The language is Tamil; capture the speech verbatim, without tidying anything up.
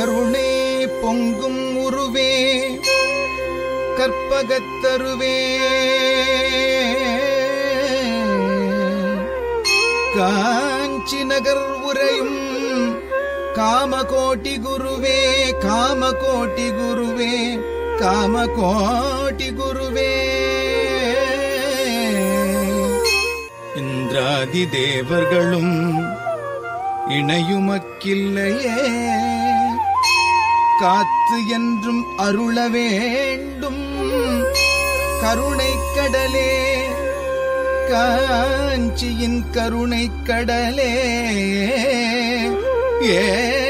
கருணை பொங்கும் உருவே கற்பகத்தருவே காஞ்சி நகர் உரையும் காமகோட்டி குருவே காமகோட்டி குருவே காமகோட்டி குருவே இந்திராதி தேவர்களும் இணையுமக்கில்லையே காத்து என்றும் அருள வேண்டும் கருணை கடலே காஞ்சியின் கருணை கடலே ஏ